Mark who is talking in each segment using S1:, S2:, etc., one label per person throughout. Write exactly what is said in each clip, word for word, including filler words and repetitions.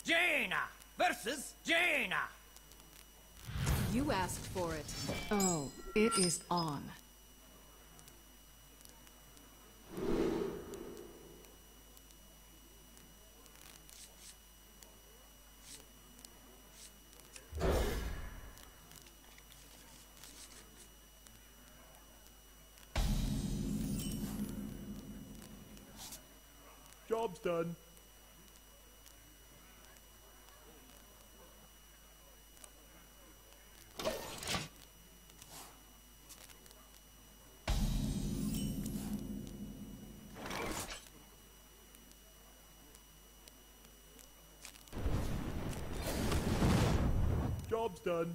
S1: Jaina versus Jaina.
S2: You asked for it. Oh, it is on.
S3: Job's done. Job's done.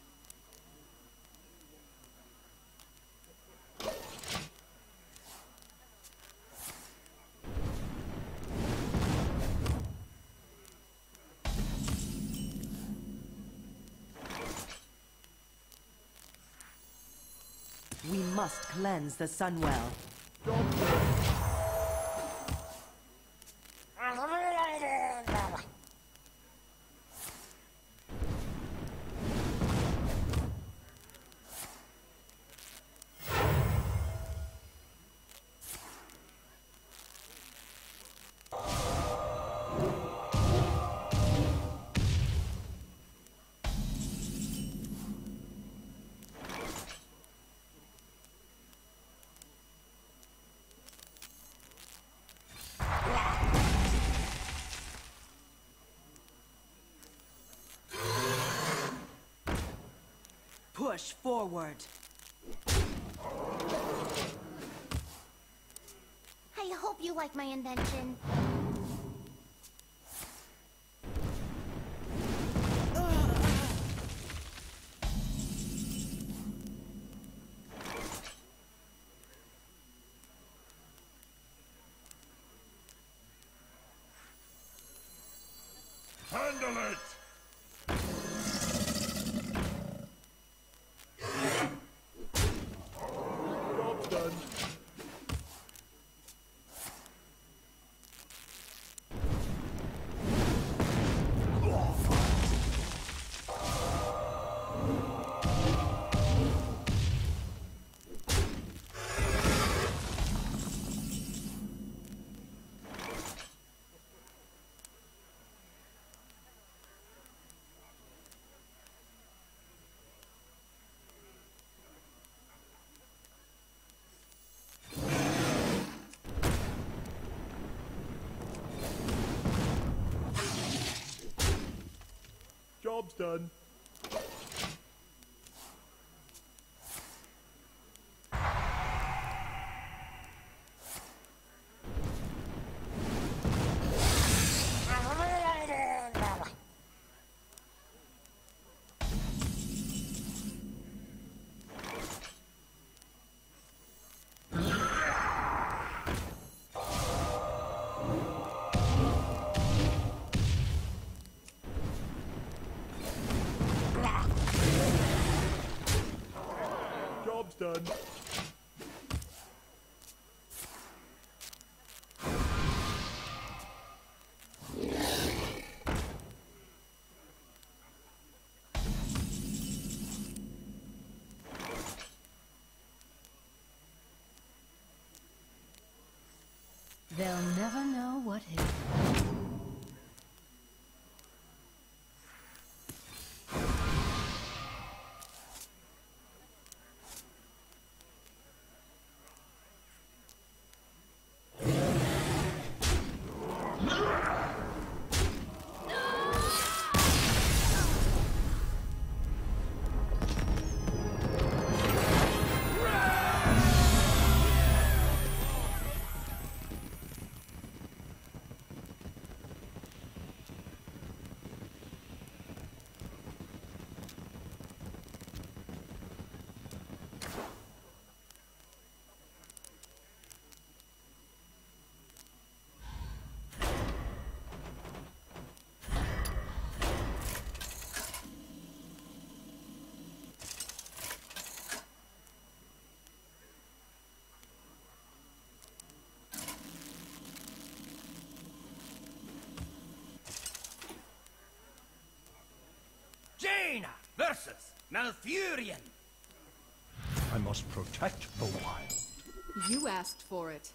S4: We must cleanse the Sunwell.
S3: Job's done.
S4: Push forward.
S5: I hope you like my invention.
S3: Handle it! Job's done. Job's done. Job's done.
S2: They'll never know what hit them.
S1: Jaina versus Malfurion.
S3: I must protect the wild.
S2: You asked for it.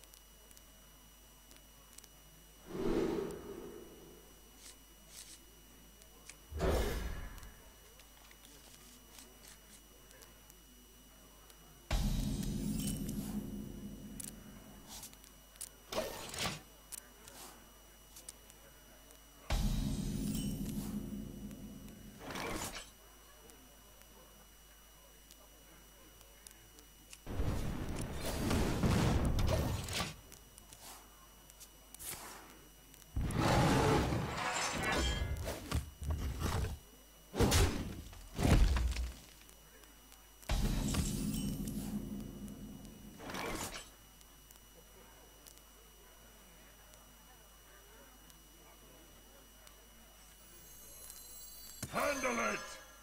S3: Handle it!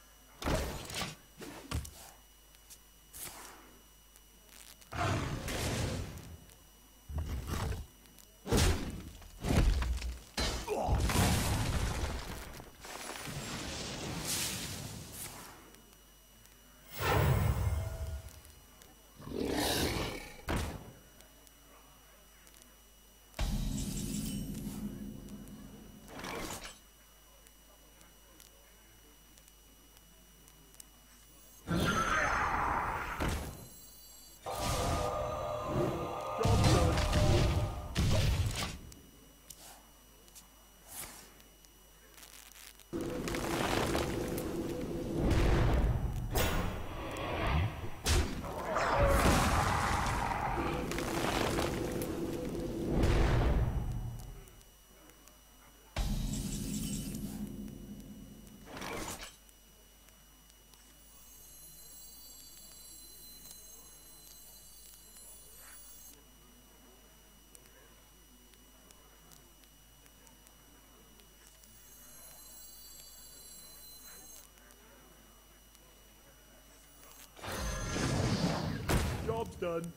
S3: Job's done.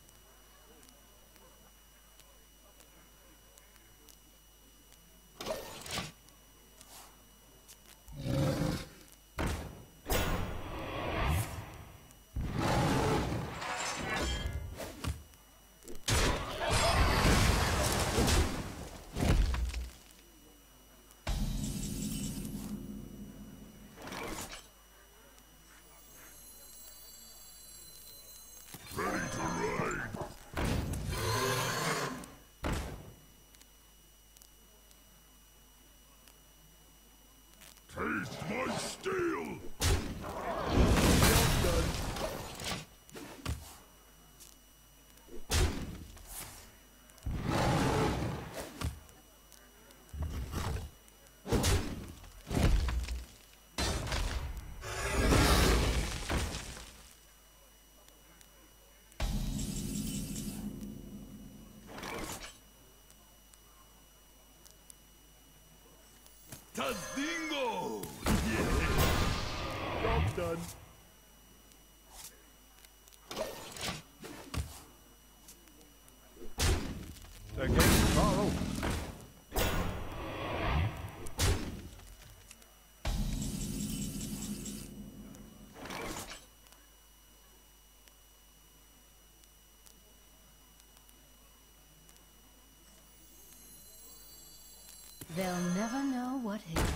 S3: Taste my steel! Job's done.
S1: Tazdingo!
S3: Job's done. The gates are open.
S6: They'll never know what hit them.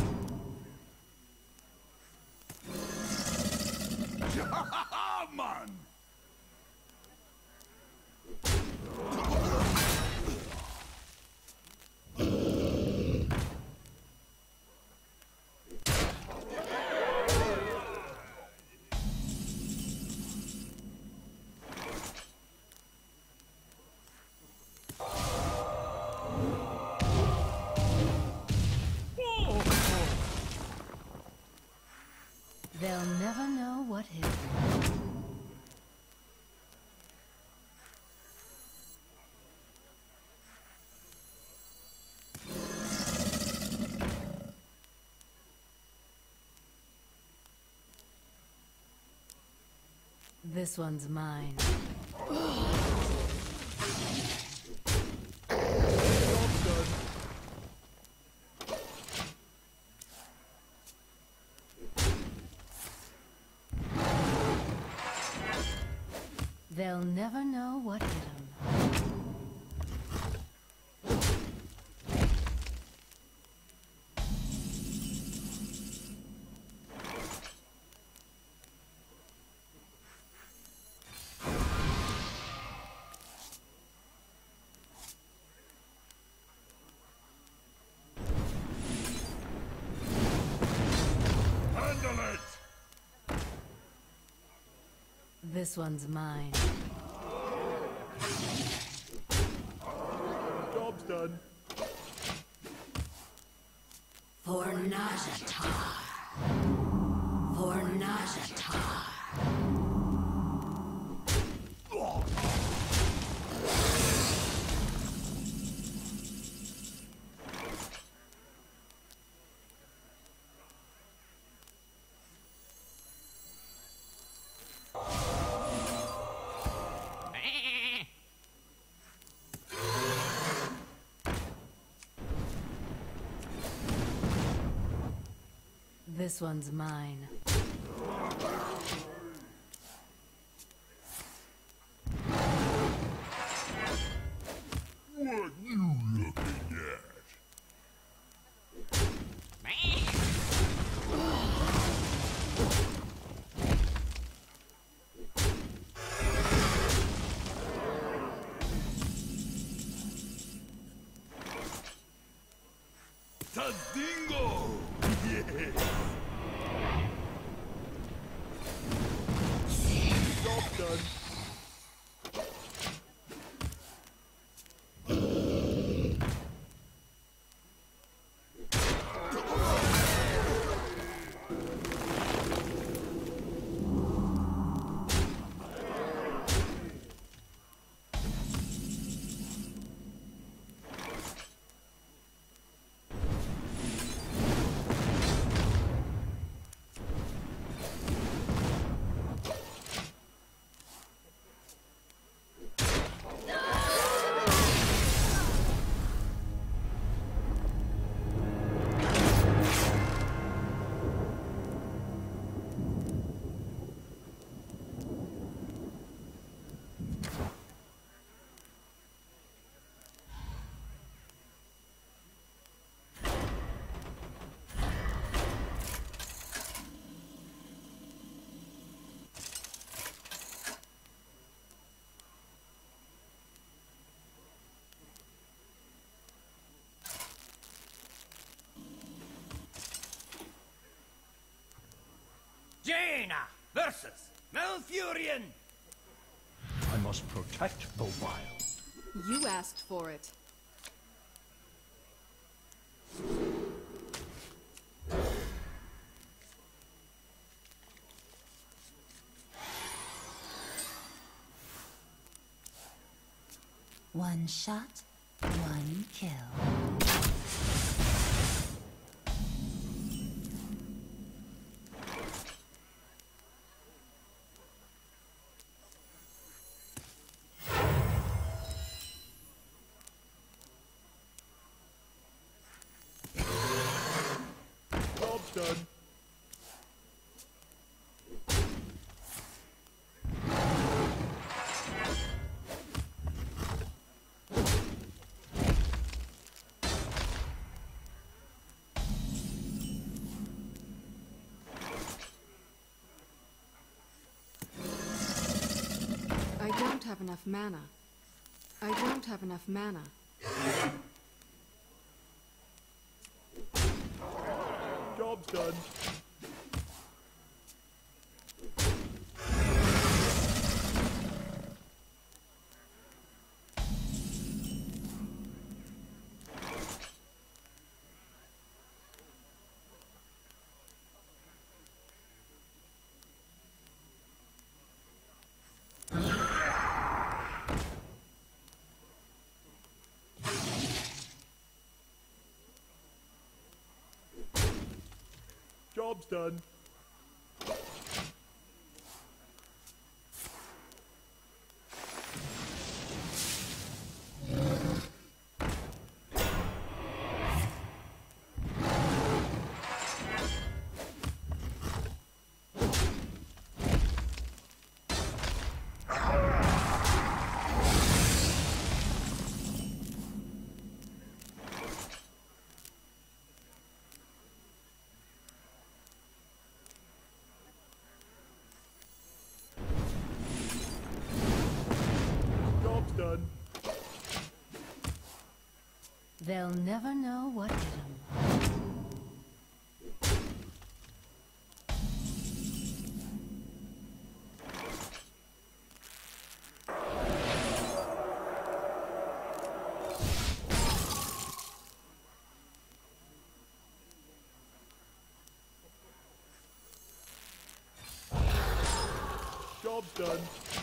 S1: Man!
S6: They'll never know what hit them. This one's mine.
S3: Job's done.
S6: They'll never know what hit 'em.
S3: Handle it!
S6: This one's mine.
S3: Job's done.
S6: For Najatar. For Najatar. This one's mine.
S3: What you looking at? Tadingo! Yes! Job done.
S1: Jaina versus Malfurion.
S3: I must protect the wild.
S2: You asked for it.
S6: One shot, one kill.
S3: Job's done.
S2: I don't have enough mana. I don't have enough mana.
S3: Job's done. Job's done. Ah!
S6: They'll never know what hit 'em.
S3: Job's done.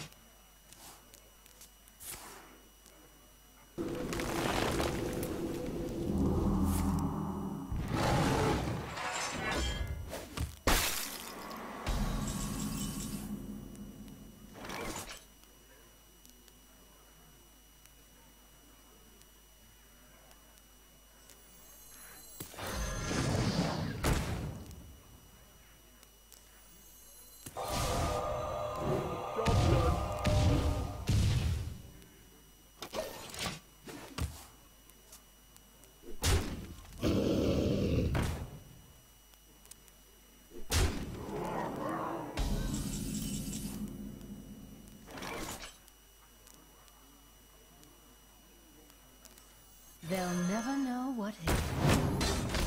S6: They'll never know what hit 'em.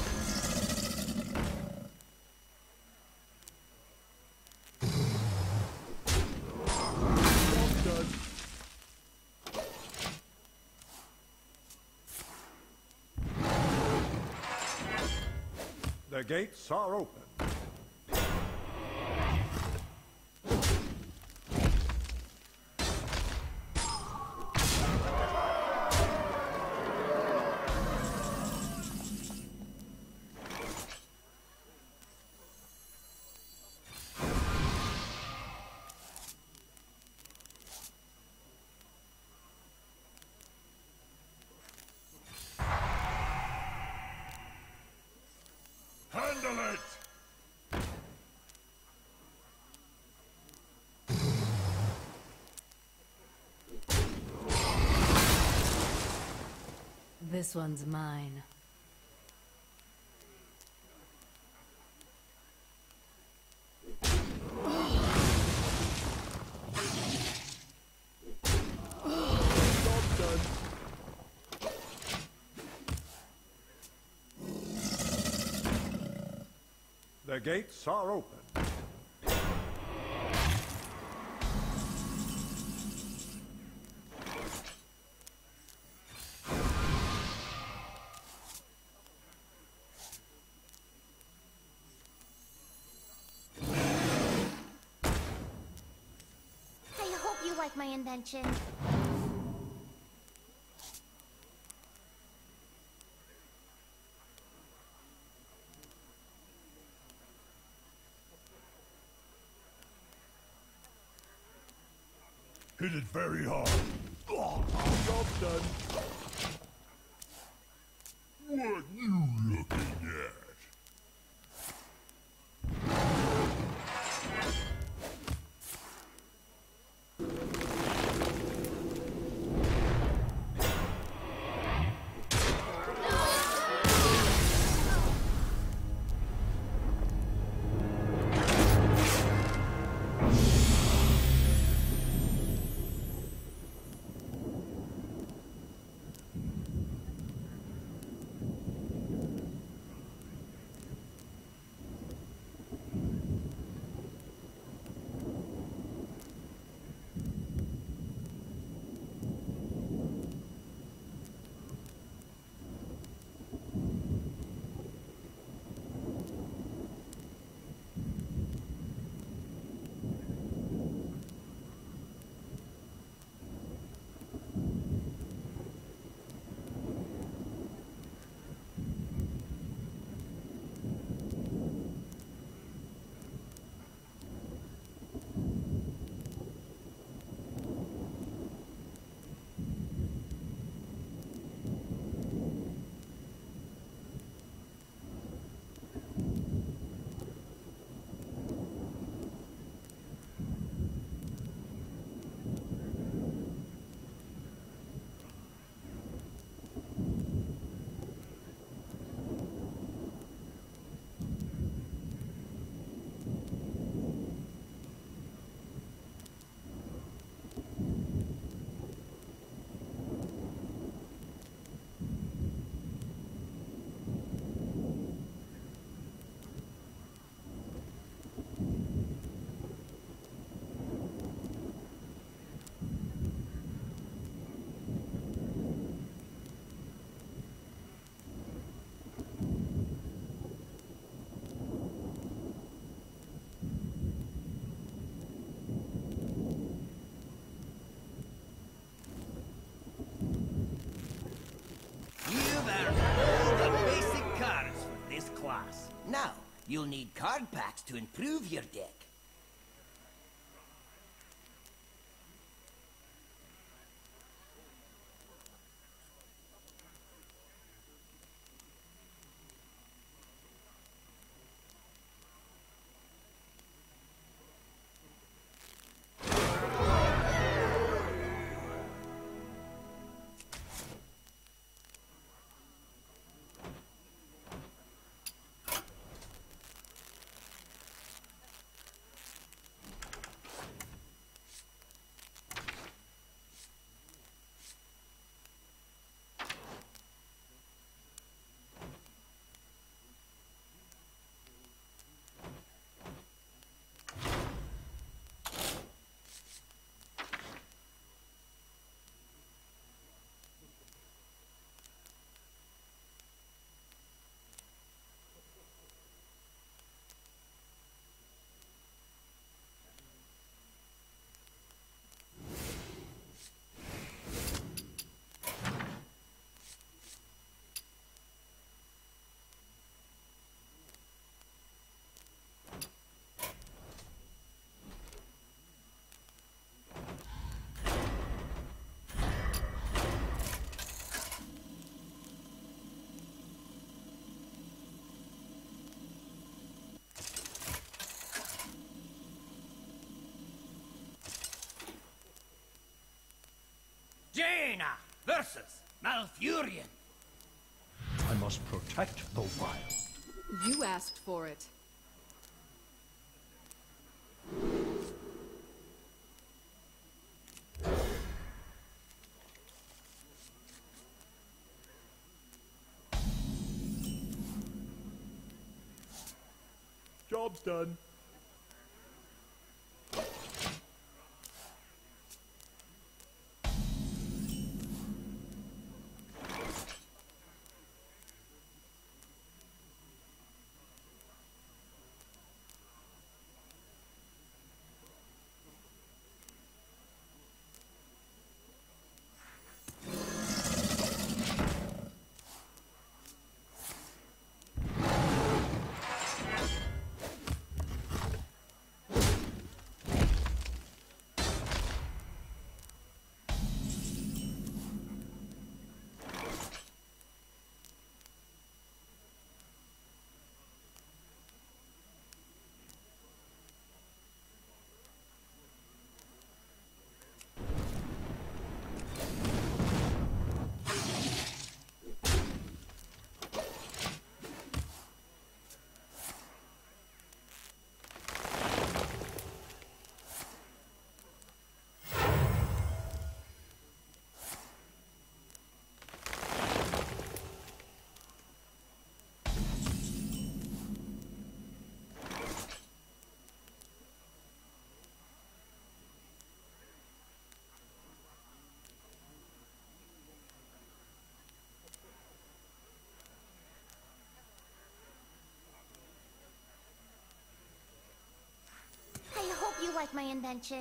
S3: Job's done. The gates are open. Handle it!
S6: This one's mine.
S3: Job's done. The gates are open.
S5: I hope you like my invention.
S3: Hit it very hard. Job's done. What you looking at?
S1: to improve your deck. Jaina versus Malfurion.
S3: I must protect the wild.
S2: You asked for it.
S3: Job's done.
S5: I hope you like my invention.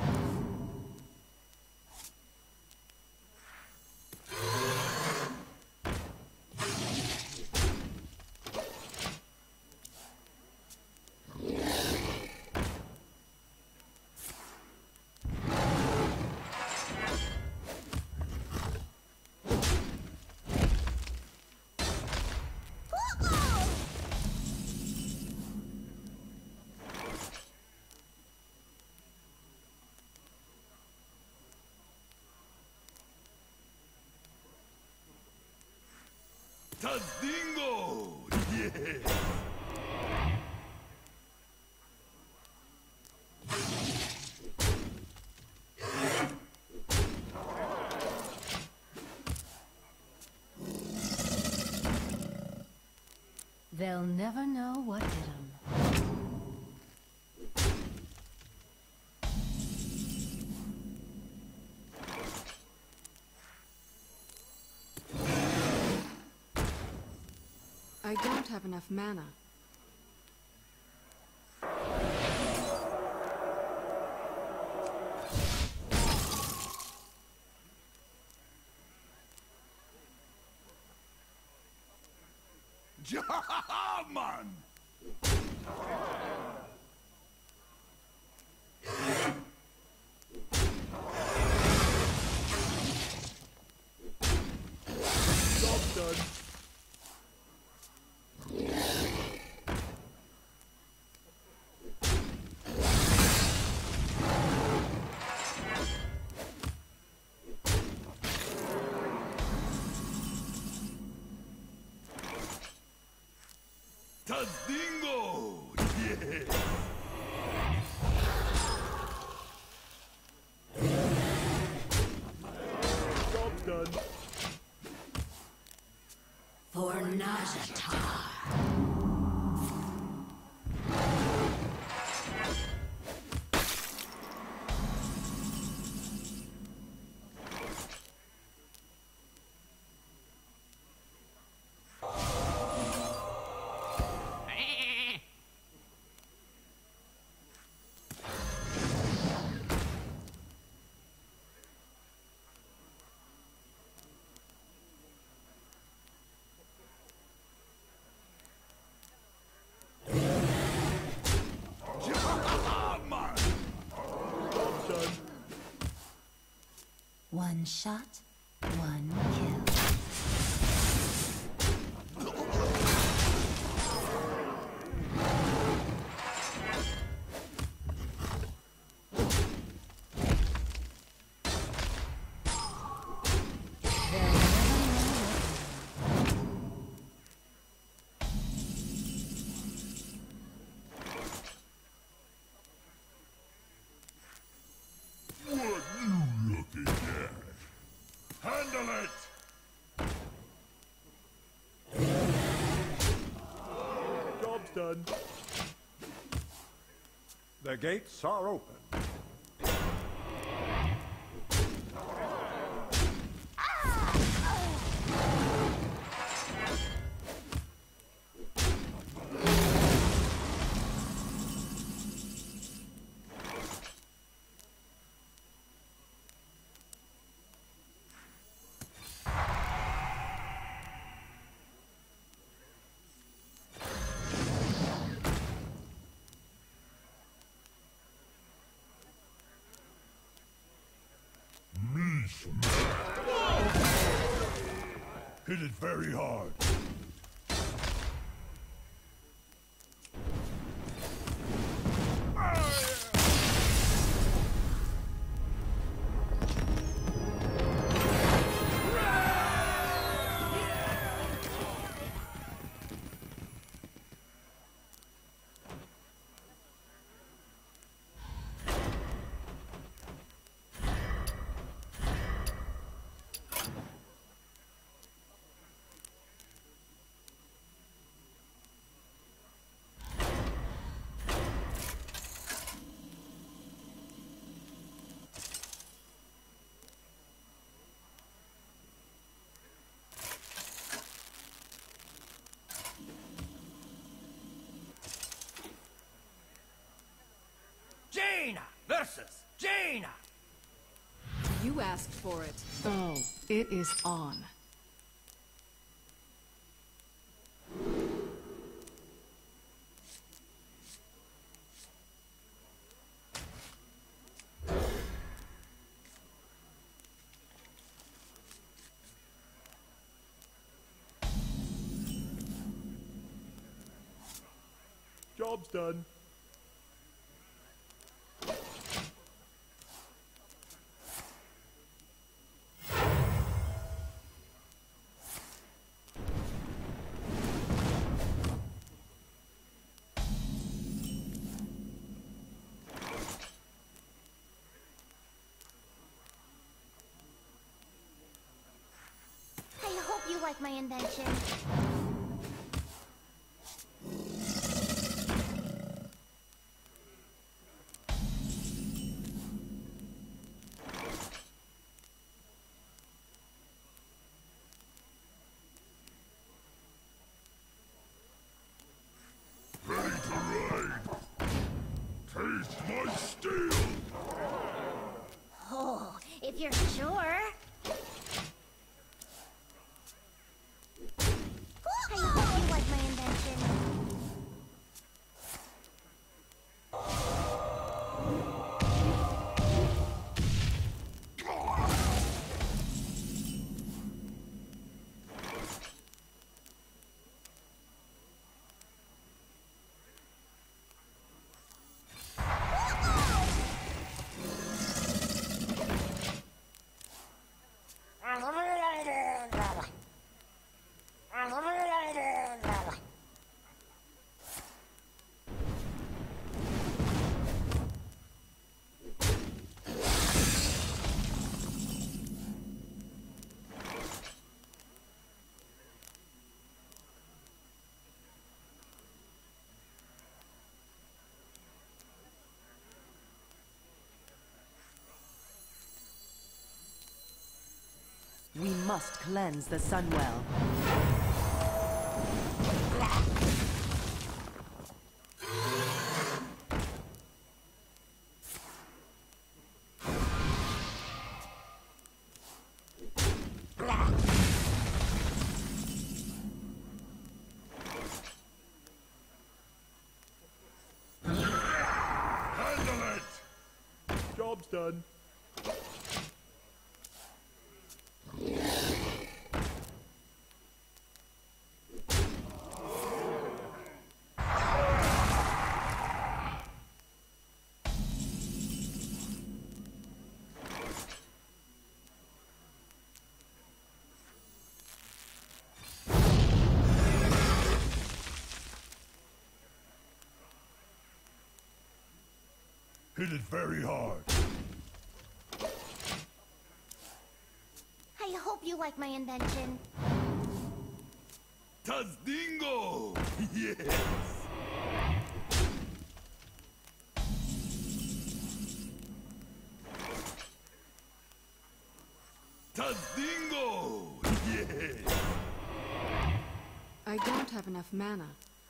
S1: Tazdingo! Yes!
S6: They'll never know what hit them.
S2: I don't have enough mana.
S1: Jaman! Mazdingo! Yeah!
S3: Job's done.
S6: For Najatar. One shot, one kill.
S1: Handle it!
S3: Job's done. The gates are open.
S1: Hit it very hard. Jaina versus Jaina!
S2: You asked for it. Oh, it is on.
S3: Job's done.
S5: I hope you like my invention.
S1: Ready to ride! Taste my steel!
S5: Oh, if you're sure. I hope you like my invention.
S4: We must cleanse the Sunwell.
S1: Handle it!
S3: Job's done.
S1: Hit it very hard.
S5: I hope you like my invention.
S1: Tazdingo! Yes! Tazdingo! Yes!
S2: I don't have enough mana.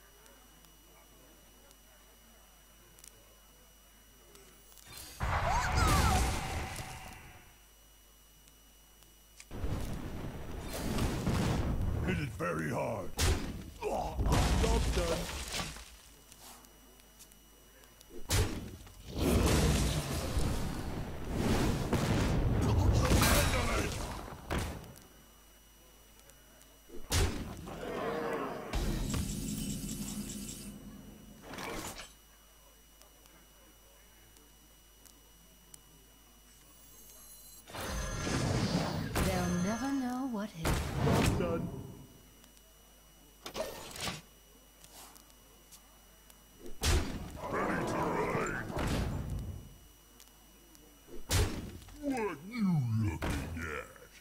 S1: Hit it very hard.
S3: Job's done.
S1: Handle it!
S6: They'll never know what hit them.
S3: Job's done.
S1: Ready to ride! What you looking at?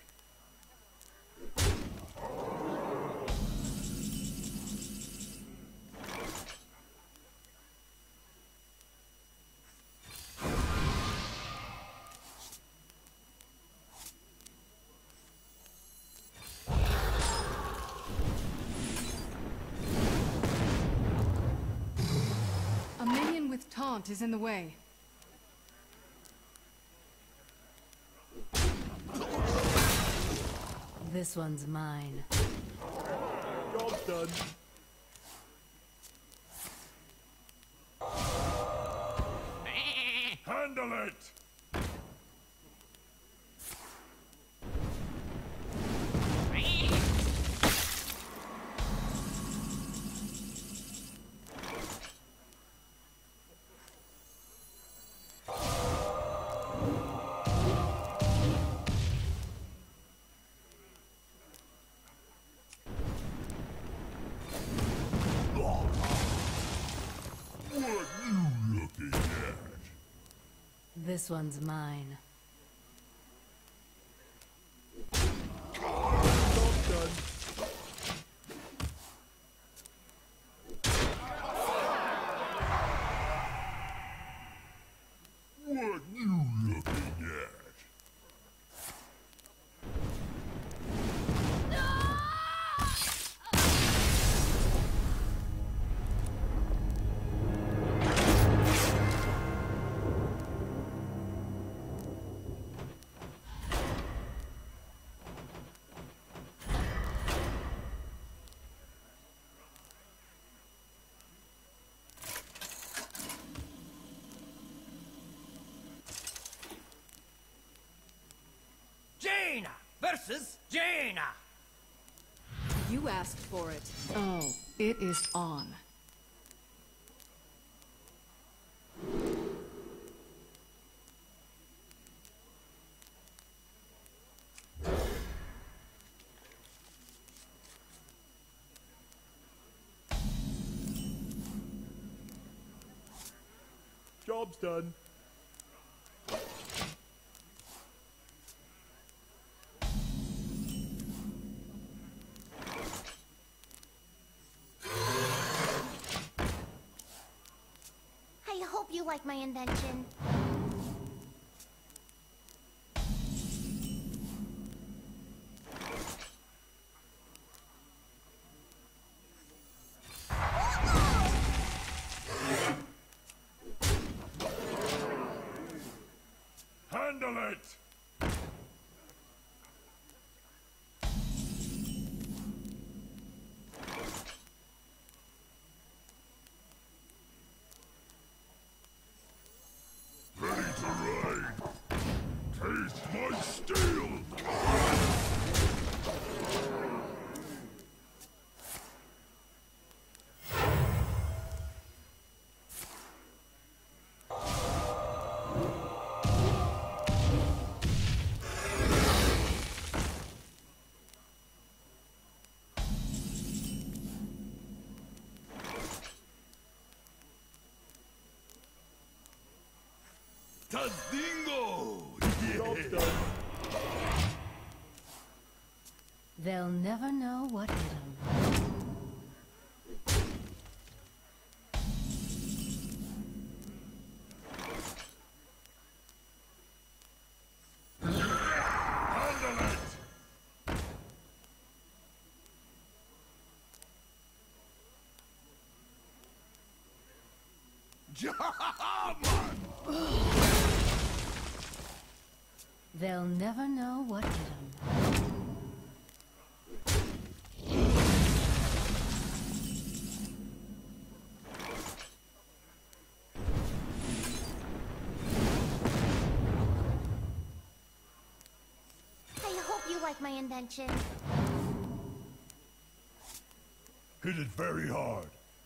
S2: A minion with taunt is in the way.
S6: This one's mine.
S3: Job's done.
S1: Handle it! What you looking at?
S6: This one's mine.
S3: Job's done.
S1: What you looking at?
S7: Jaina versus Jaina.
S2: You asked for it. Oh, it is on.
S3: Job's done.
S5: I hope you like my invention.
S1: it! Ready to ride! Taste my steel! Tazdingo! Yeah.
S6: They'll never know what hit 'em.
S1: Handle it!
S6: They'll never know what hit 'em.
S5: I hope you like my invention.
S1: Hit it very hard.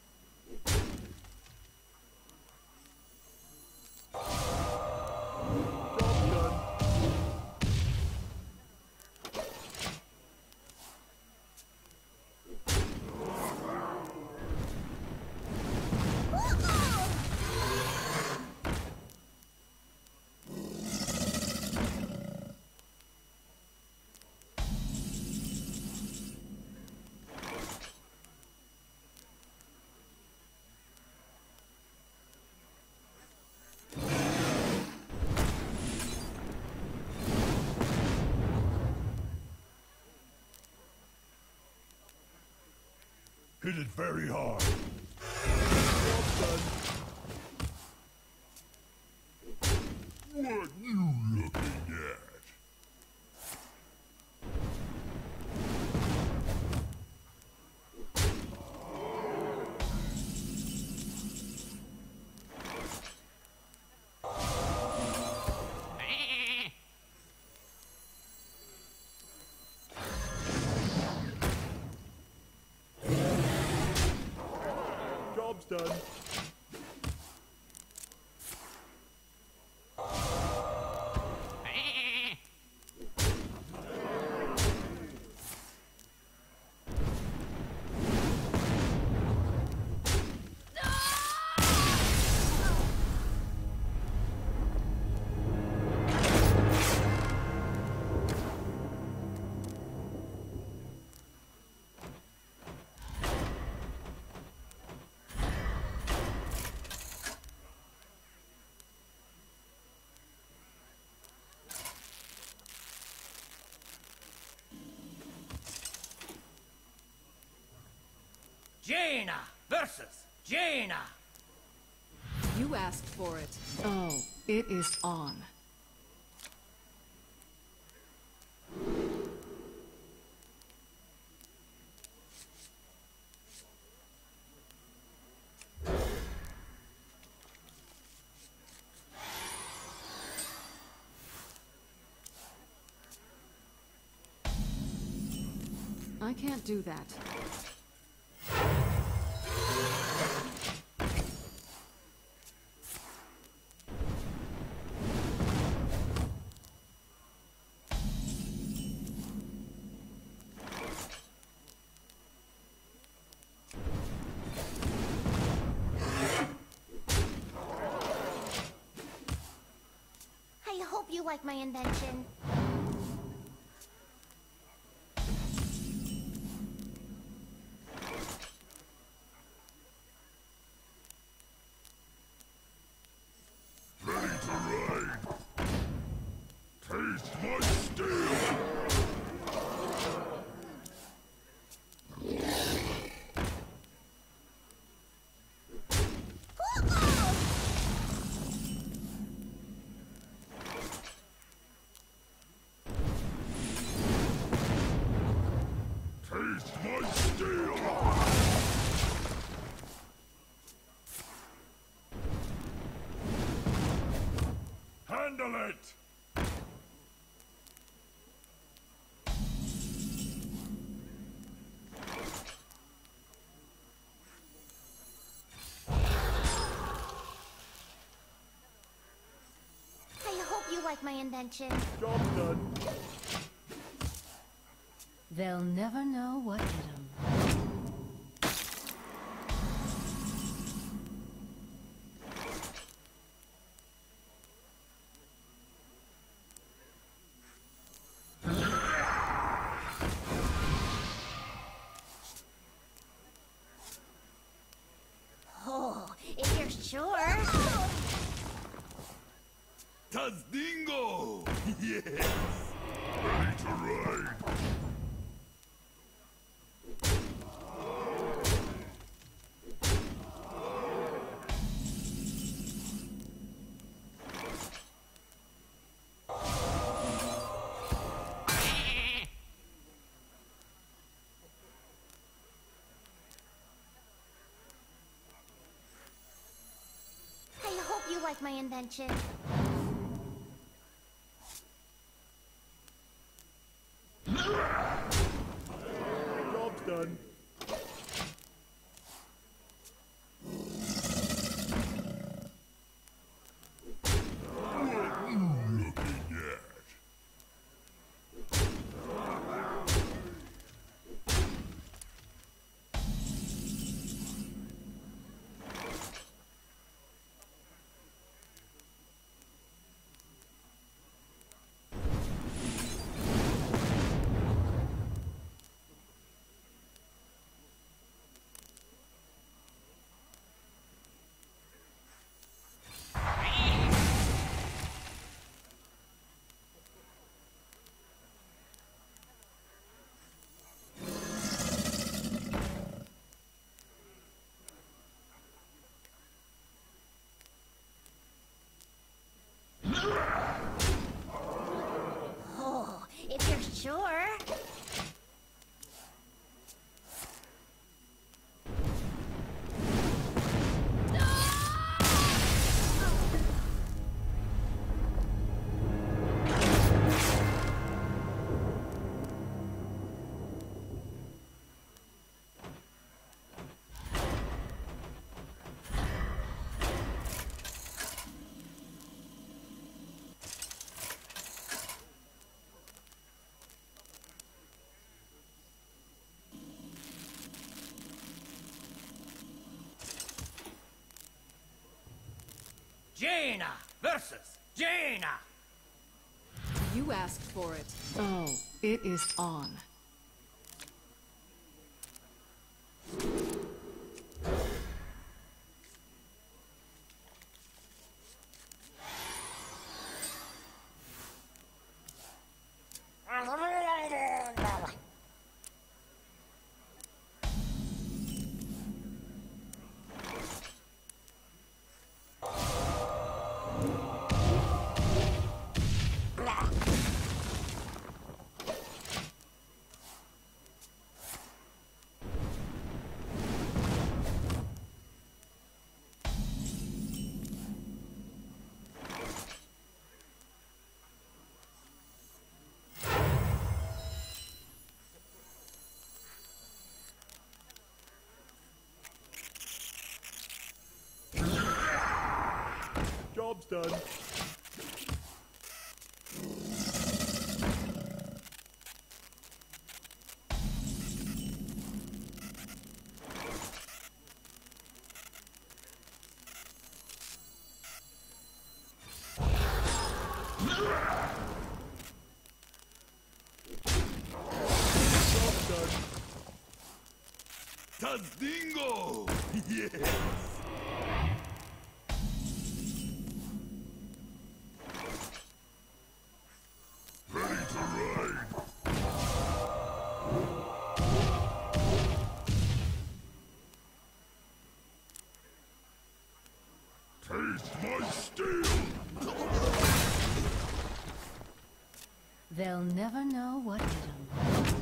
S1: Hit it very hard. What you looking at? Job's done.
S7: Jaina versus Jaina.
S2: You asked for it. Oh, it is on. I can't do that.
S5: I hope you like my invention.
S1: Ready to ride. Taste my steel. handle it!
S5: I hope you like my invention.
S1: Job's done.
S6: They'll never know what hit them.
S5: Oh, if you're sure.
S1: Tazdingo! Yes! Ready to ride!
S5: I hope you like my invention.
S1: Job's done. What you looking at?
S5: Oh, if you're sure.
S7: Jaina versus Jaina.
S2: You asked for it. Oh, it is on.
S1: Job's done. Job's done. Tazdingo! Yes! Ready to ride! Taste my steel!
S6: They'll never know what hit them.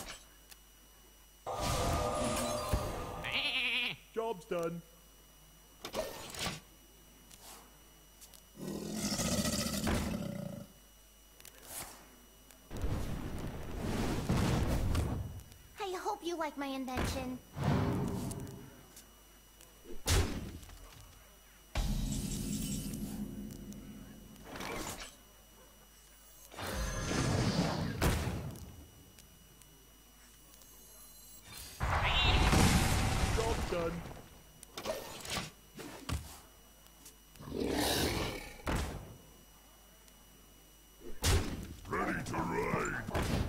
S1: Job's done.
S5: I hope you like my invention.
S3: Job done.
S1: Ready to ride.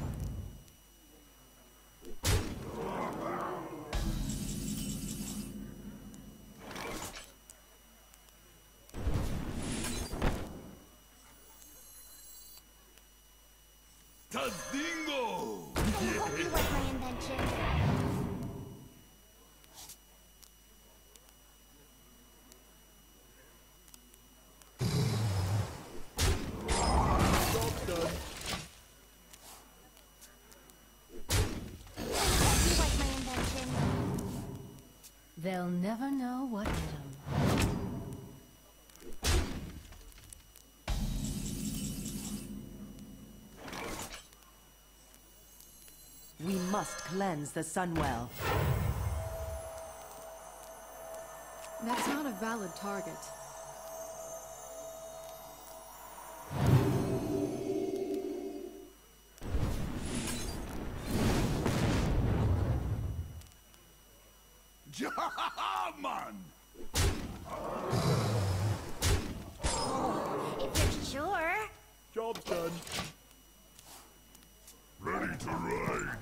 S1: Tazdingo!
S5: I hope you like my invention.
S3: Job done.
S5: I hope you like my invention.
S6: They'll never know what hit 'em.
S4: We must cleanse the Sunwell.
S2: That's not a valid target.
S1: Man!
S5: If you're sure.
S3: Job done.
S1: Ready to ride.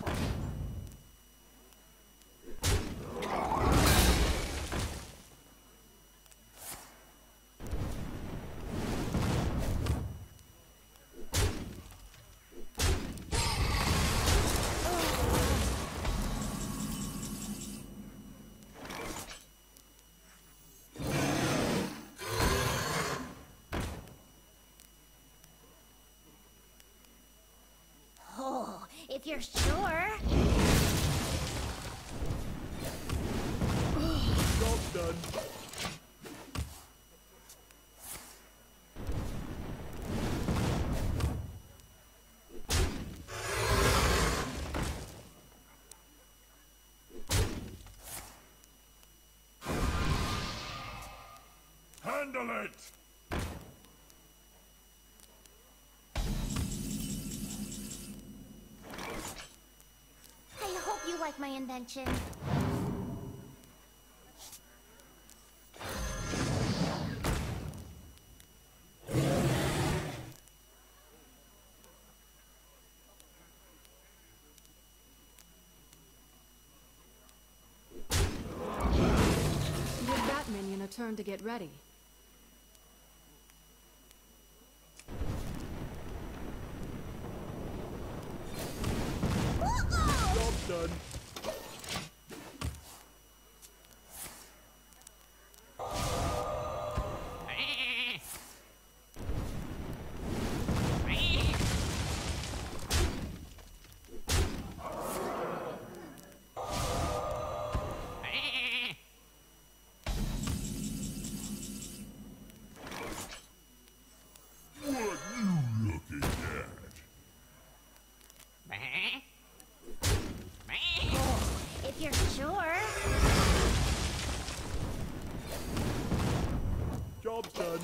S5: Oh, if you're sure.
S3: Job done.
S1: Handle it!
S5: I hope you like my invention.
S2: Give that minion a turn to get ready.
S3: Job done.
S1: What you looking at?
S5: If you're sure.
S3: Job done.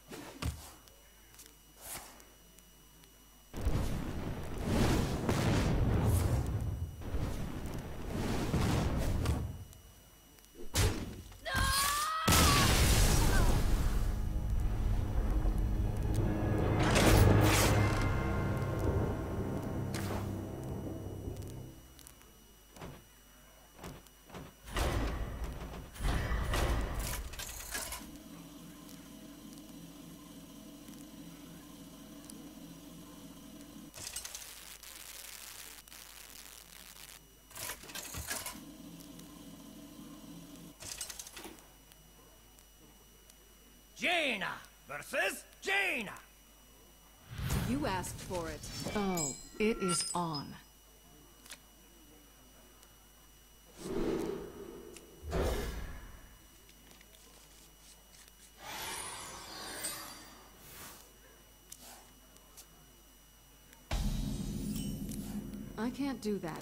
S7: Jaina versus Jaina.
S2: You asked for it. Oh, it is on. I can't do that.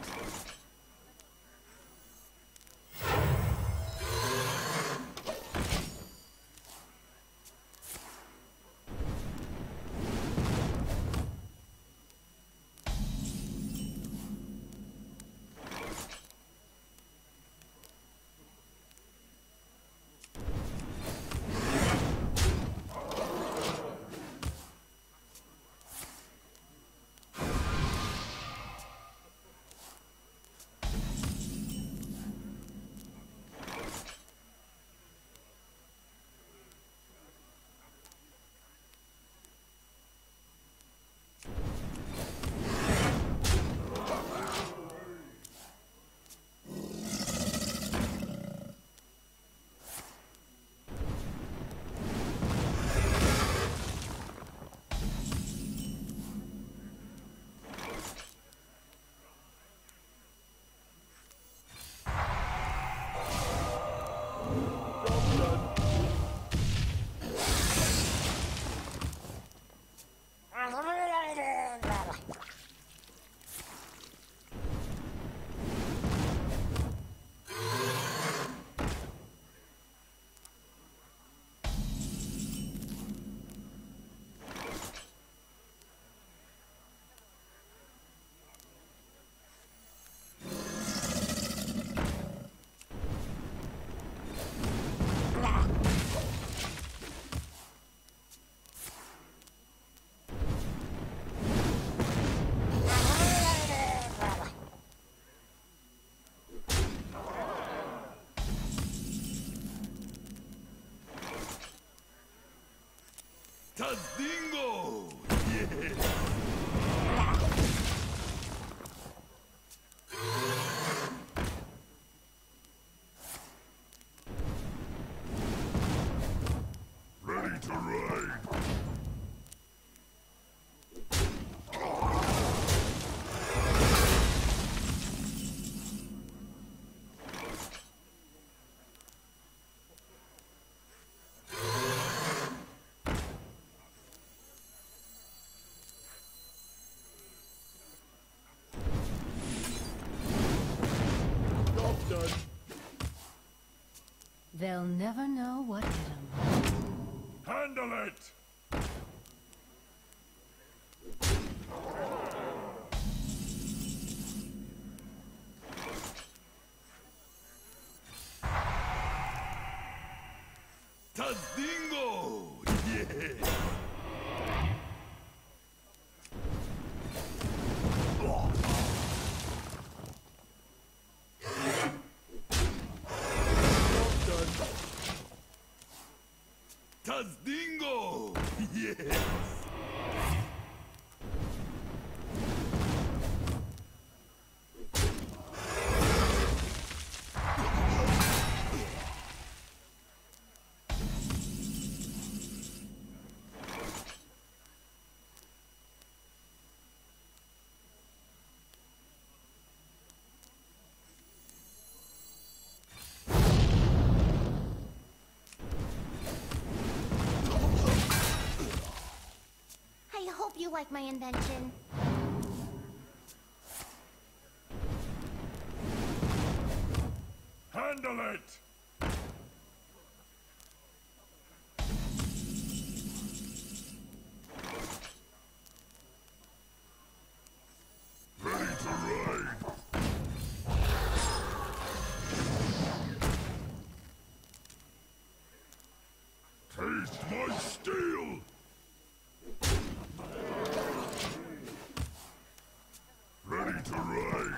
S1: Tazdingo! Yeah! Ready to ride!
S6: They'll never know what hit them.
S1: Handle it! Tazdingo! Yeah! Tazdingo! Yes!
S5: I hope you like my invention.
S1: Handle it! Ready to ride! Taste my steel! Ready to ride!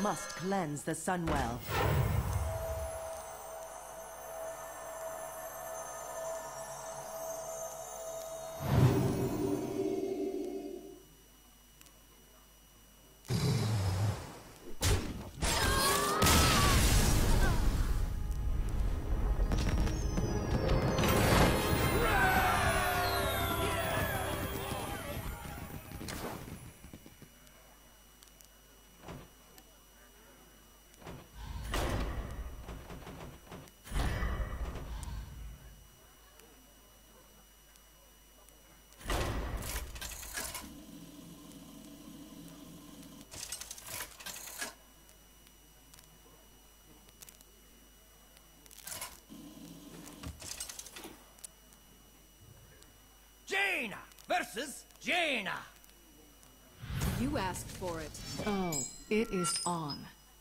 S4: must cleanse the Sunwell.
S7: Jaina versus Jaina.
S2: You asked for it. Oh, it is on.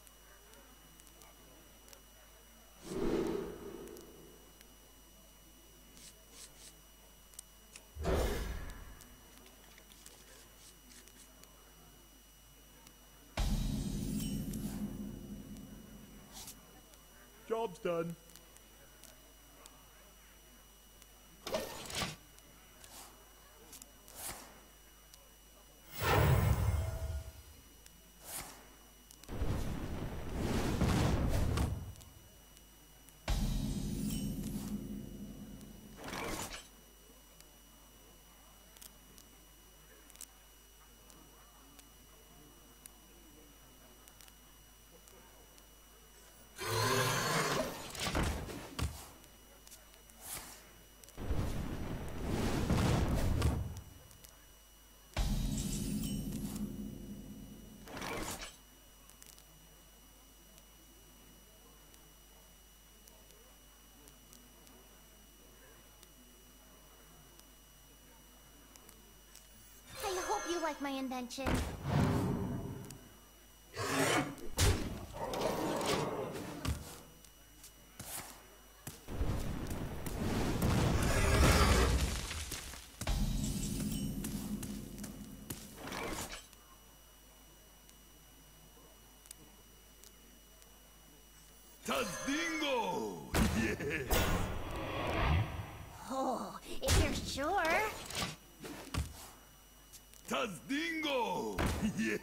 S3: Job's done.
S5: I hope you like my invention.
S1: Tazdingo! Yes!
S5: Oh, if you're sure.
S1: Tazdingo! Yes!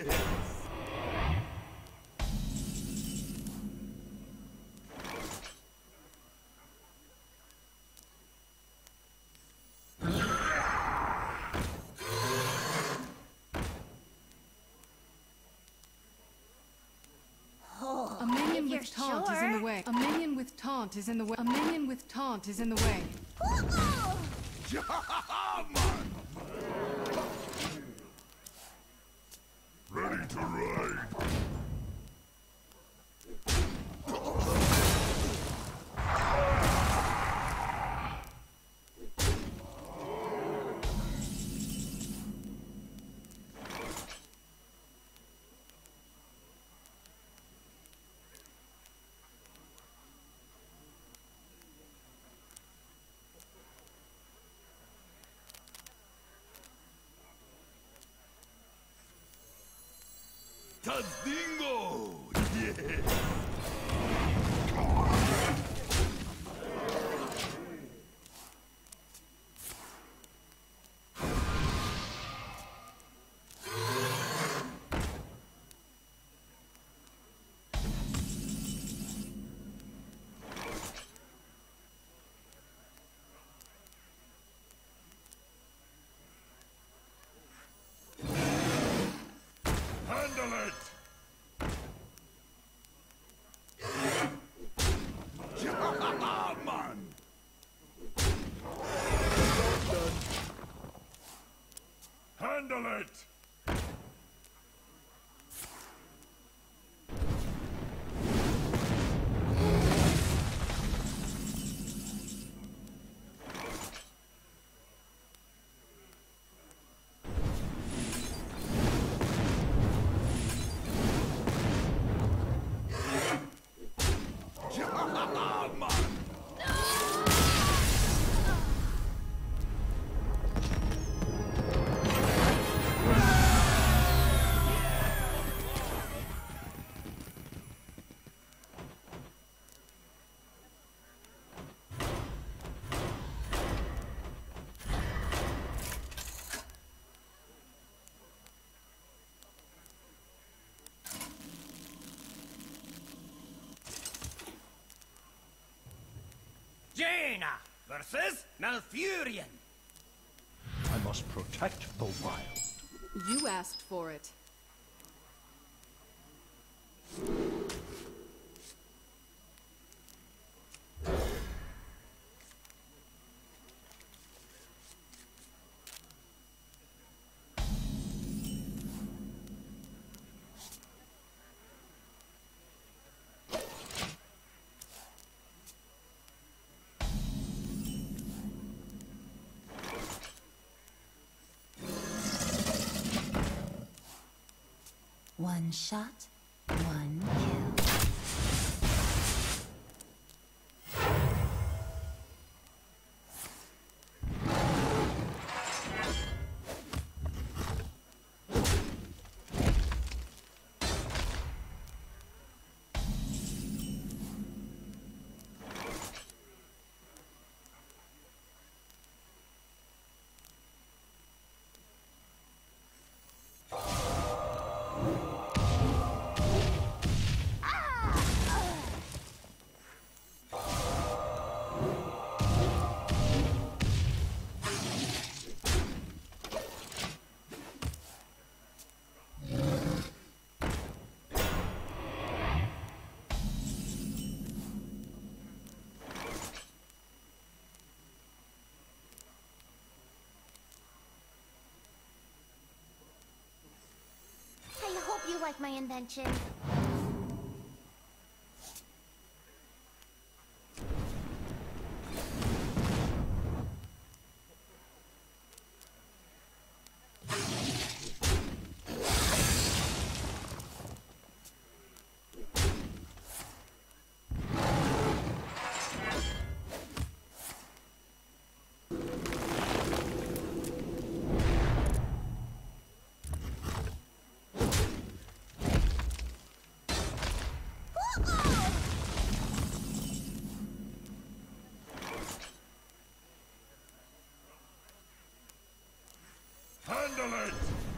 S5: Oh,
S2: A minion
S5: if you're
S2: with taunt
S5: sure.
S2: is in the way. A minion with taunt is in the way. A minion with taunt is in the way.
S5: Oh!
S1: Ready to ride! Tazdingo! Yes! Handle it!
S7: Jaina versus Malfurion.
S3: I must protect the wild.
S2: You asked for it.
S6: One shot, one kill.
S5: I hope you like my invention.
S1: Handle it!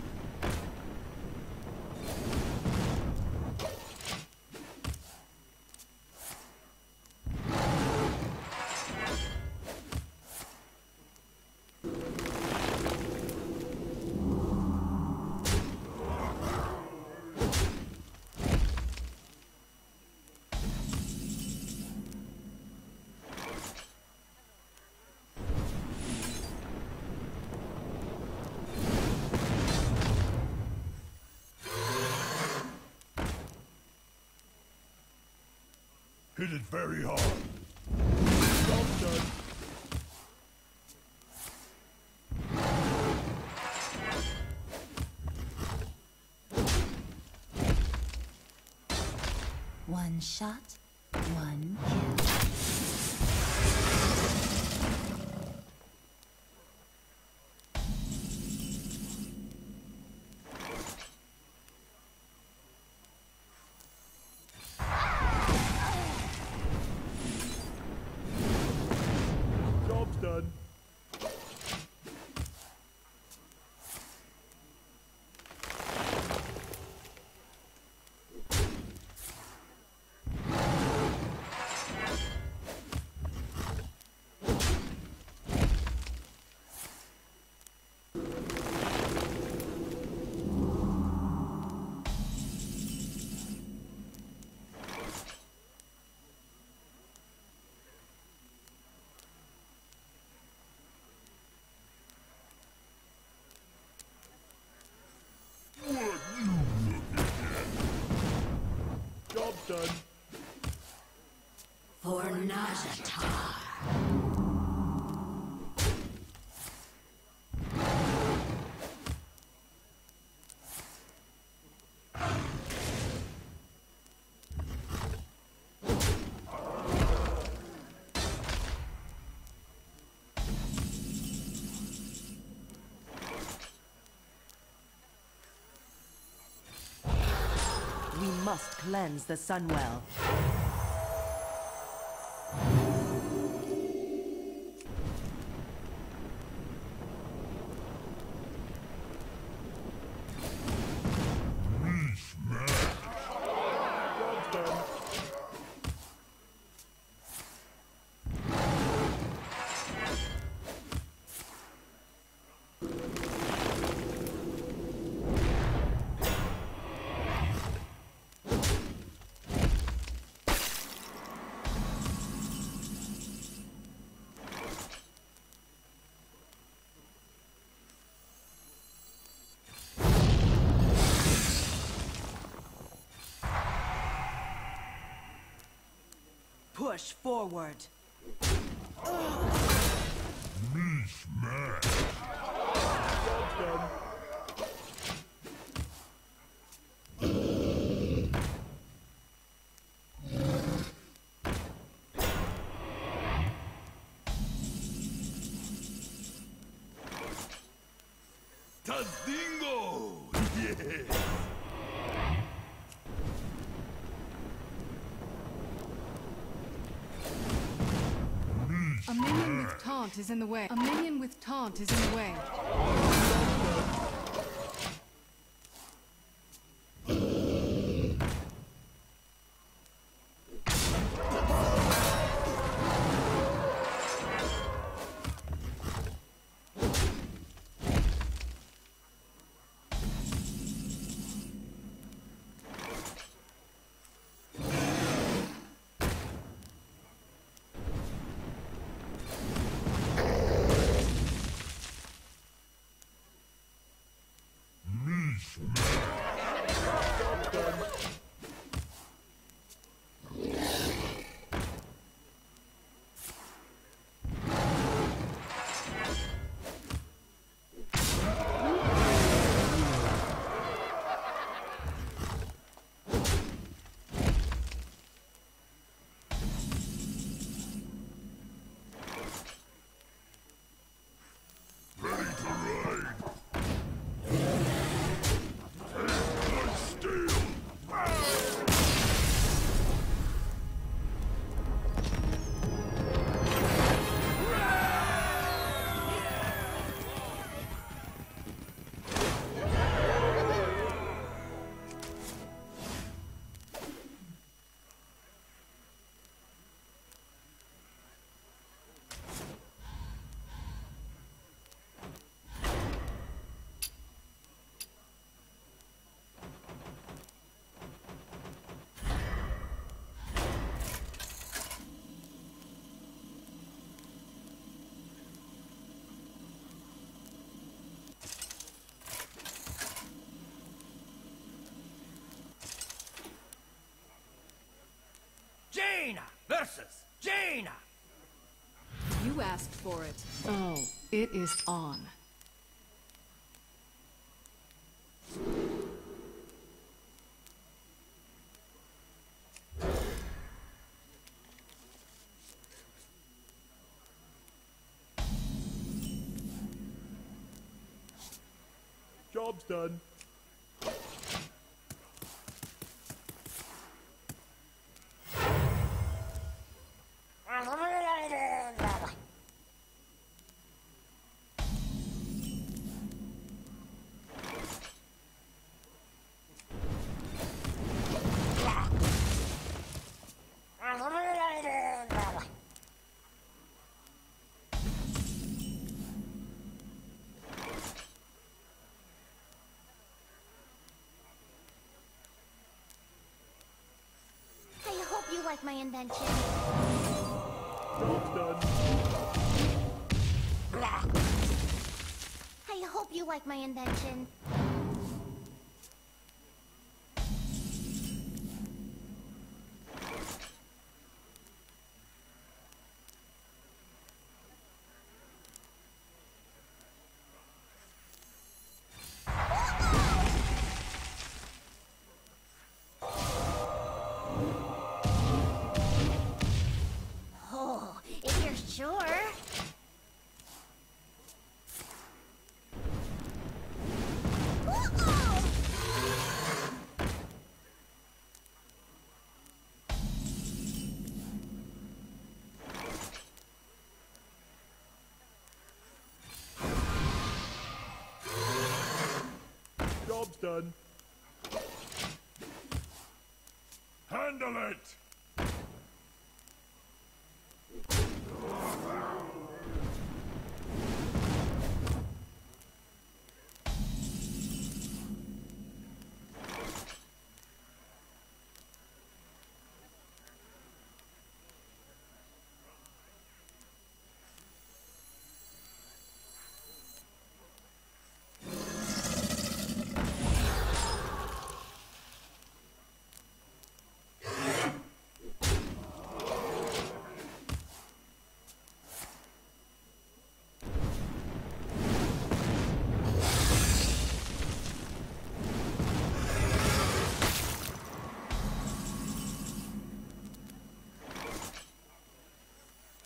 S1: Hit it very hard. Job done.
S6: One shot, one kill.
S1: Job's done. Job's done.
S6: For Najatar.
S4: We must cleanse the Sunwell.
S1: Job's done.
S4: Push forward.
S1: Me smash. Tazdingo! Yes!
S2: A minion with taunt is in the way. A minion with taunt is in the way.
S7: Jaina versus Jaina!
S2: You asked for it. Oh, it is on.
S3: Job's done.
S5: I hope you like my invention.
S3: Job's done.
S5: I hope you like my invention. Oh, if you're sure.
S3: Job's done.
S1: Handle it!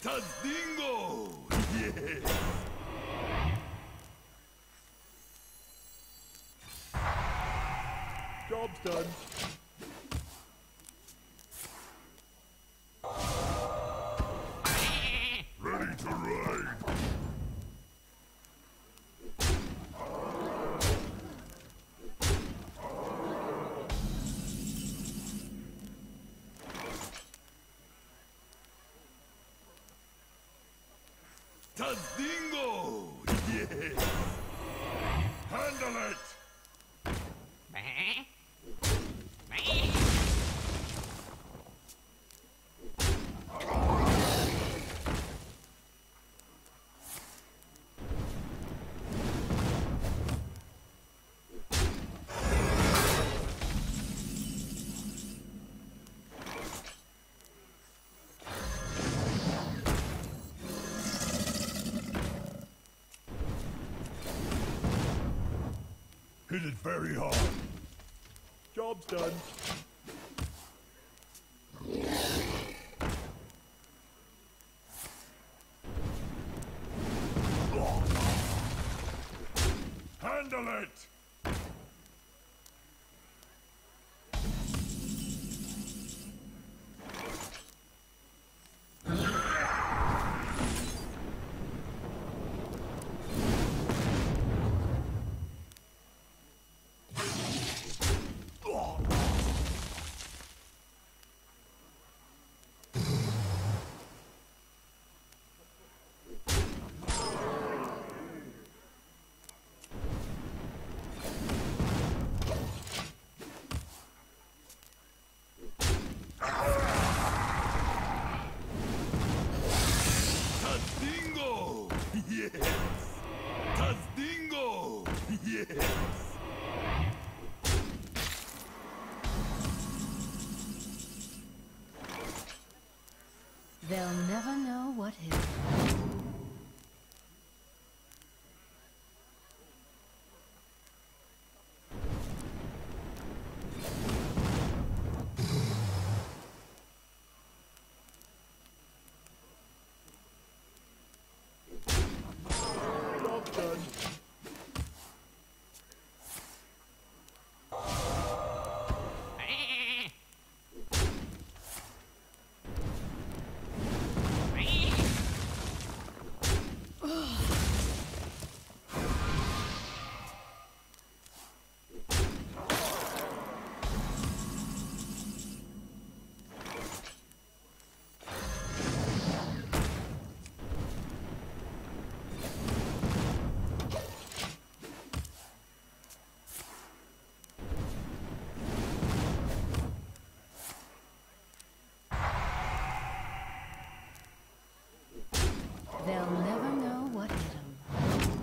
S1: Tazdingo! Yes!
S3: Job's done.
S1: Ready to ride! Tazdingo! Yes! Handle it! Hit it very hard.
S3: Job's done.
S1: Handle it! Tazdingo! Yes! Tazdingo! Yes!
S6: They'll never know what hit them.
S3: Job's done.
S6: They'll never know what hit them.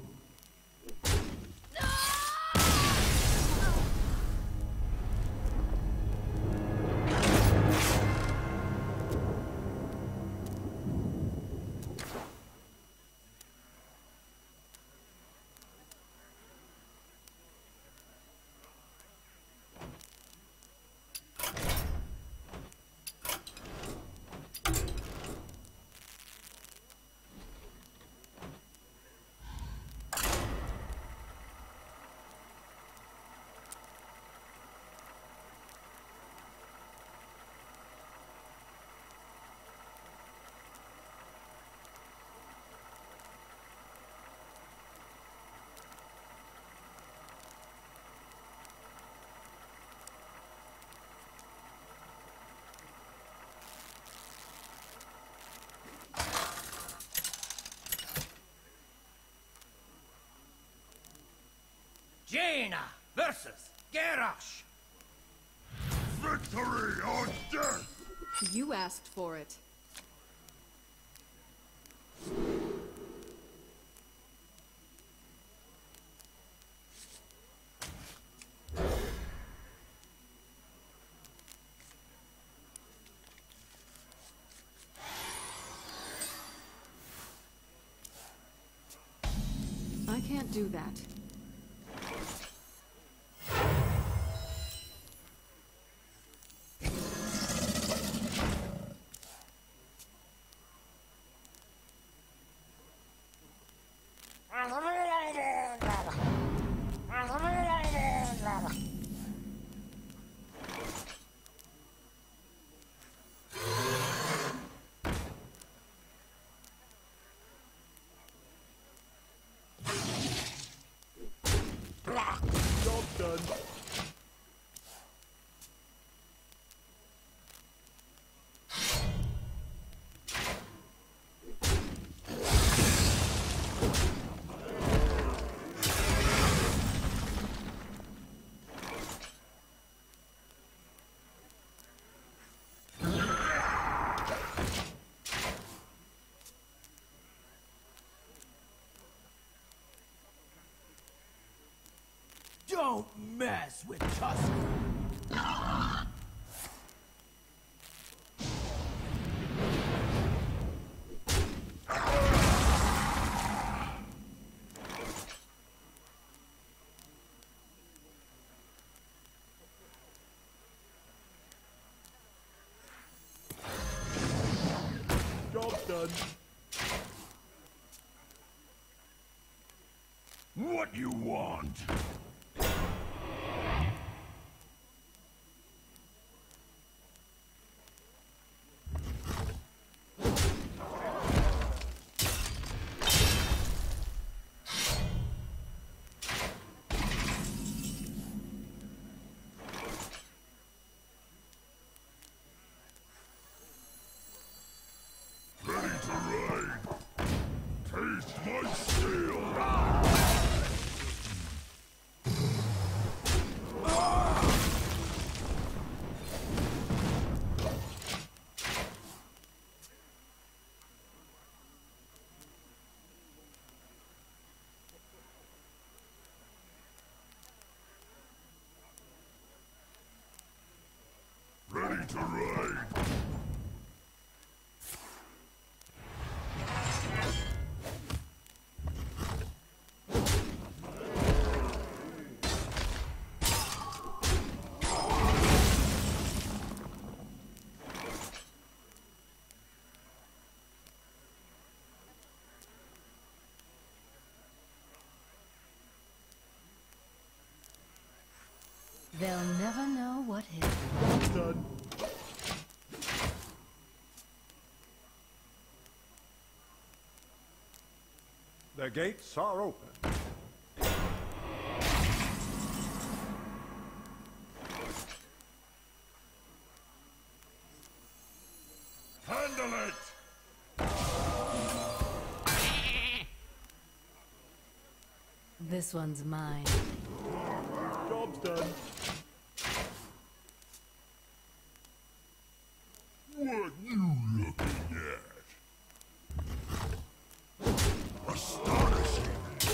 S7: Jaina versus Garrosh.
S1: Victory or death!
S2: You asked for it. I can't do that.
S7: Don't mess with Tusk.
S3: Job's done.
S1: What you want? Ready to ride? Taste my steel! Ready to ride?
S6: They'll never know what hit them.
S3: Done. The gates are open.
S1: Handle it!
S6: This one's mine.
S3: Job's done.
S1: What you looking at? Astonishing!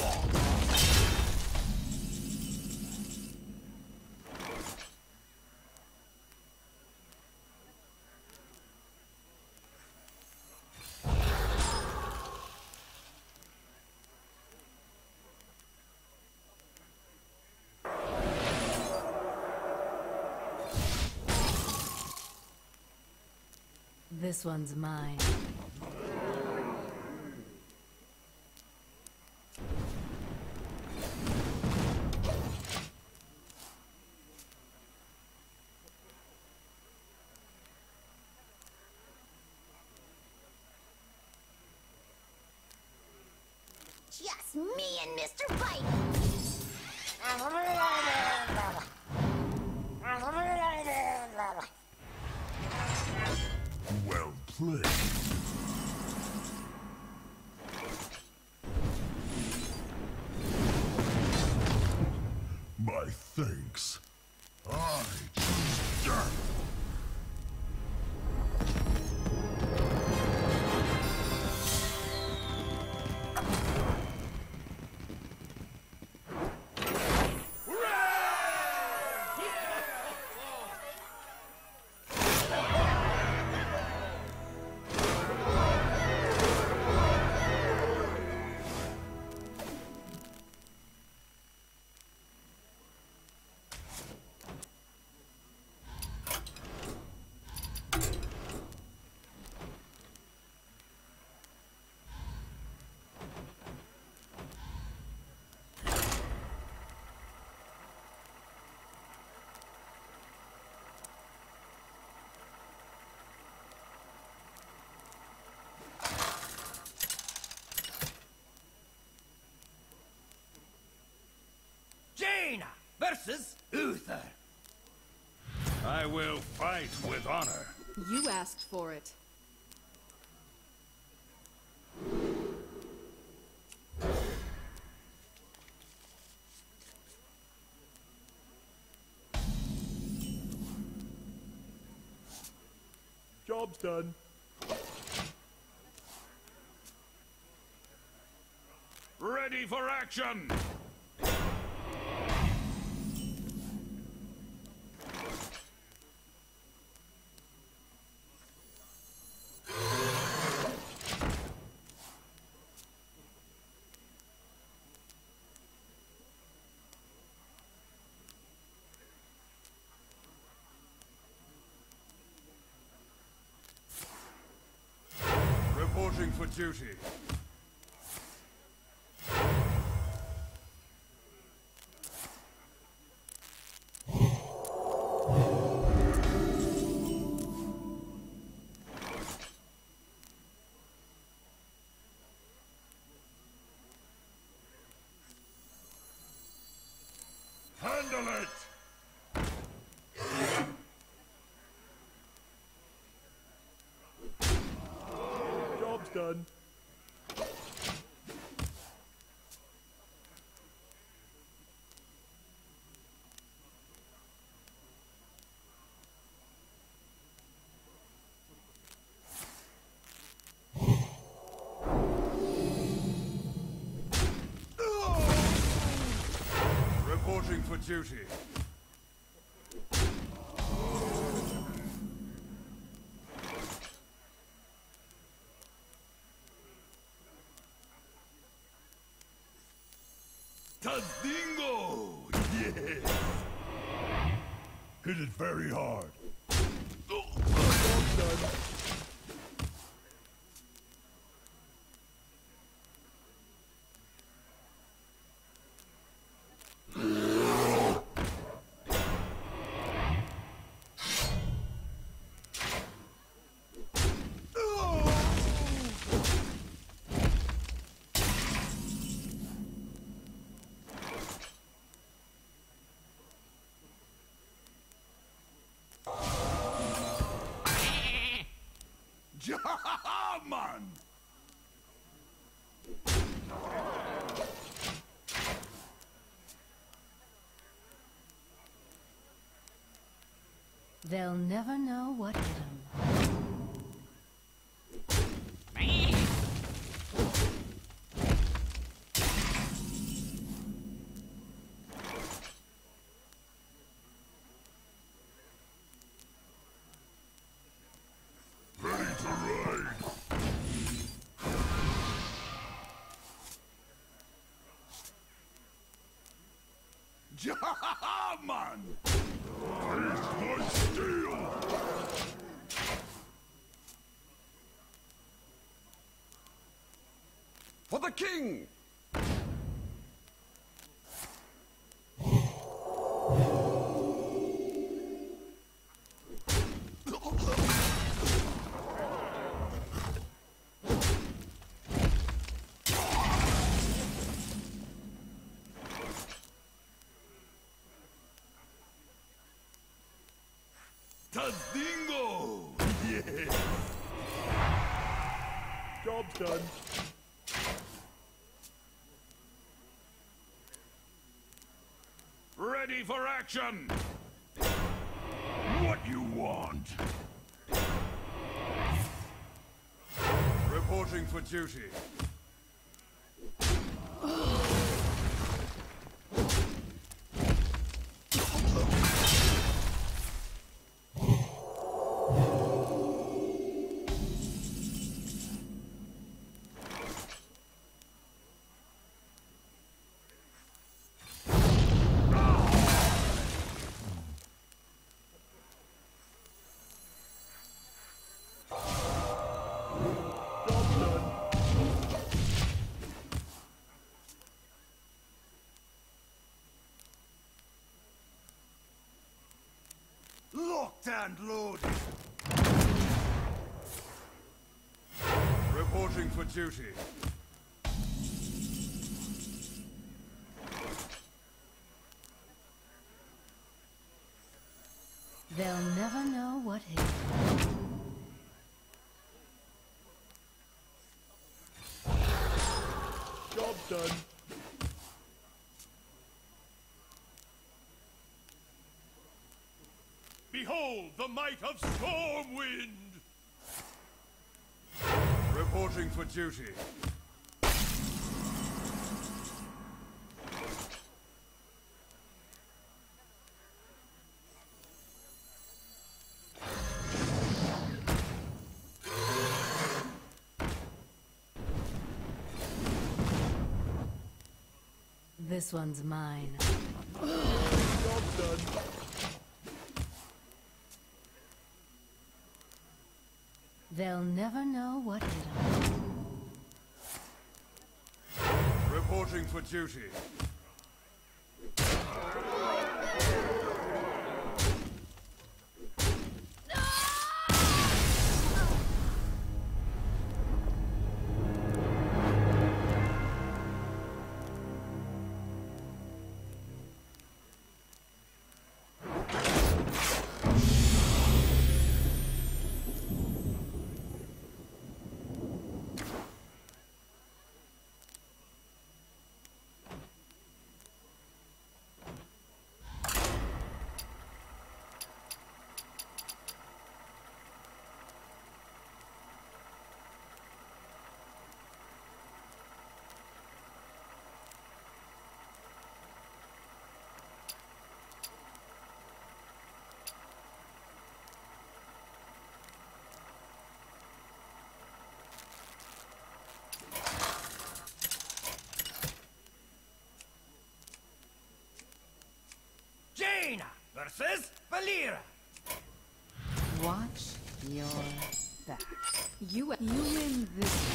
S6: This one's mine.
S5: Just me and Mister Bite.
S1: Well played. My thanks. I choose death.
S7: Jaina versus Uther.
S3: I will fight with honor.
S2: You asked for it.
S3: Job's done.
S1: Ready for action! Reporting for duty. Handle it!
S3: Job's done.
S1: Reporting for duty. Tazdingo! Yes!
S3: Hit it very hard.
S1: Job's done. Man!
S6: They'll never know what hit them.
S1: Ready to ride! Man! Taste my steel! For the king! Tazdingo! Yes!
S3: Job's done.
S1: Ready for action! What you want? Reporting for duty. Locked and loaded. Reporting for duty.
S6: They'll never know what hit them.
S3: Job's done.
S1: Behold the might of Stormwind! Reporting for duty.
S6: This one's mine.
S3: Job's done.
S6: They'll never know what hit them.
S1: Reporting for duty.
S7: Jaina versus Valera.
S4: Watch your back.
S2: You you win this.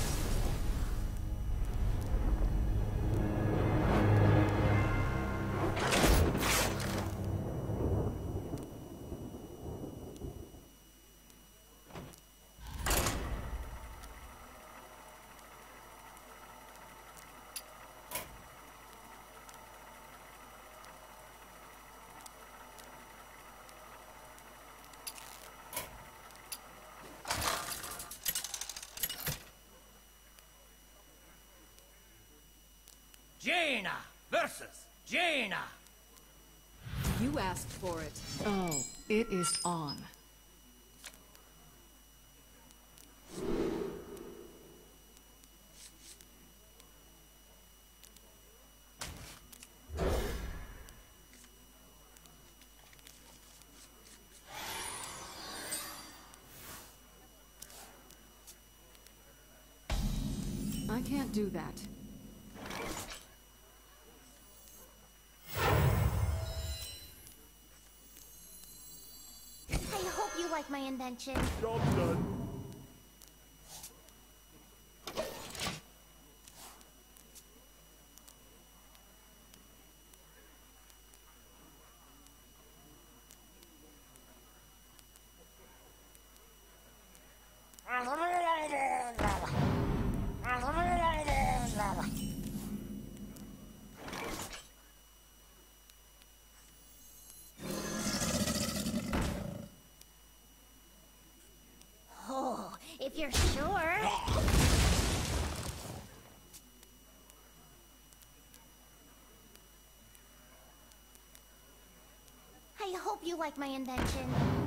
S7: Jaina versus Jaina.
S2: You asked for it. Oh, it is on. I can't do that.
S5: I hope you like my invention.
S3: Job done.
S5: Oh, if you're sure. I hope you like my invention.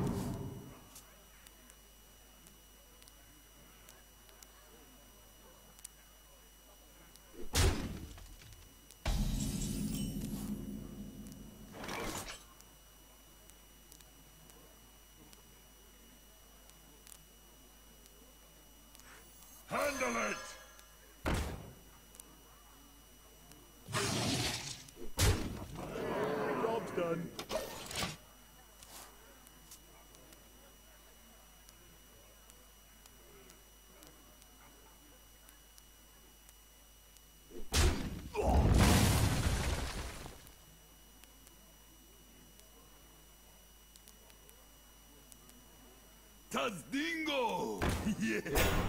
S1: Handle it!
S3: Job's done.
S1: Tazdingo! Yes!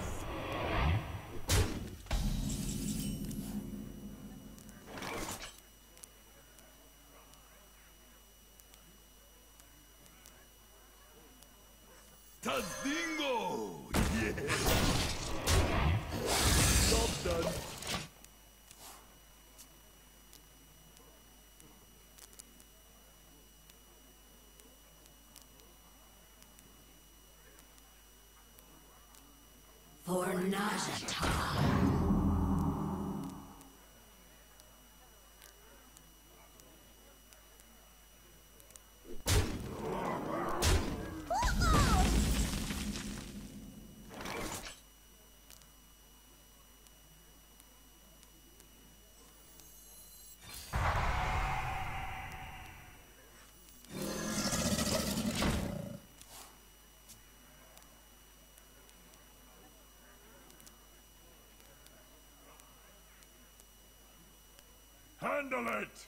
S1: Tazdingo! Yes!
S3: Job's done.
S6: For Najata.
S1: handle it!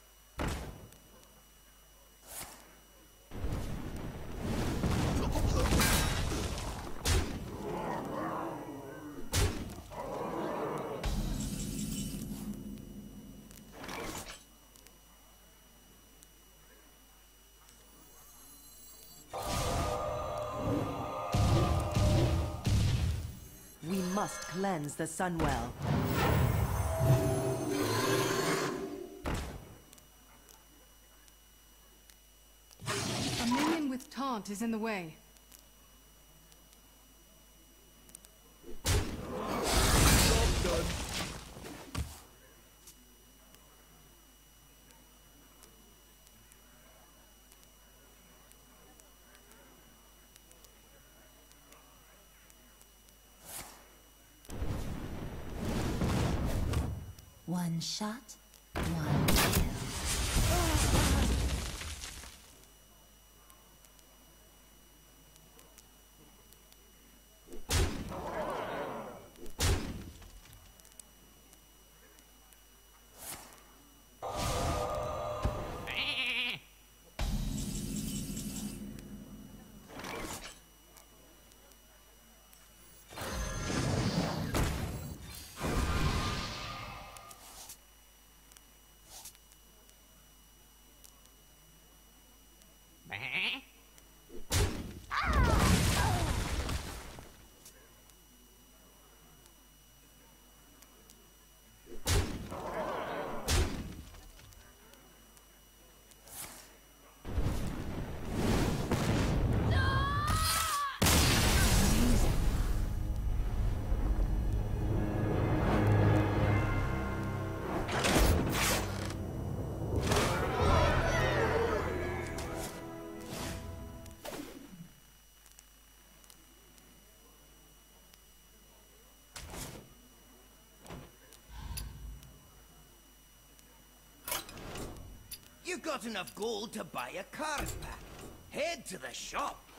S4: We must cleanse the Sunwell.
S2: A minion with taunt is in the way.
S6: One shot, one kill.
S7: You got enough gold to buy a card pack. Head to the shop.